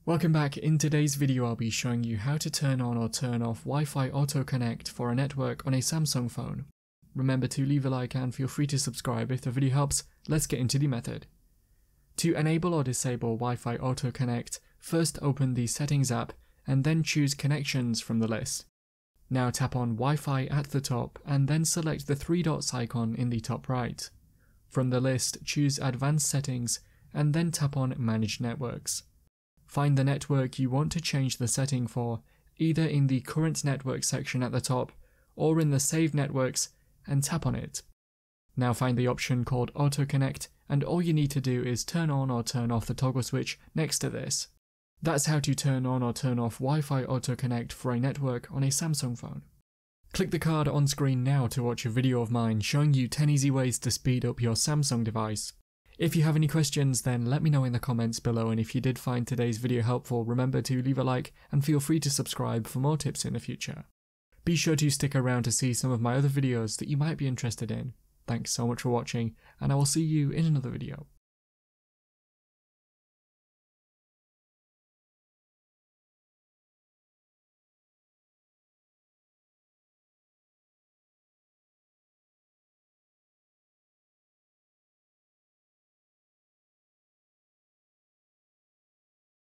Welcome back. In today's video I'll be showing you how to turn on or turn off Wi-Fi Auto Connect for a network on a Samsung phone. Remember to leave a like and feel free to subscribe if the video helps. Let's get into the method. To enable or disable Wi-Fi Auto Connect, first open the Settings app and then choose Connections from the list. Now tap on Wi-Fi at the top and then select the three dots icon in the top right. From the list, choose Advanced Settings and then tap on Manage Networks. Find the network you want to change the setting for, either in the Current Network section at the top or in the Save Networks, and tap on it. Now find the option called Auto Connect and all you need to do is turn on or turn off the toggle switch next to this. That's how to turn on or turn off Wi-Fi Auto Connect for a network on a Samsung phone. Click the card on screen now to watch a video of mine showing you 10 easy ways to speed up your Samsung device. If you have any questions, then let me know in the comments below, and if you did find today's video helpful, remember to leave a like and feel free to subscribe for more tips in the future. Be sure to stick around to see some of my other videos that you might be interested in. Thanks so much for watching, and I will see you in another video.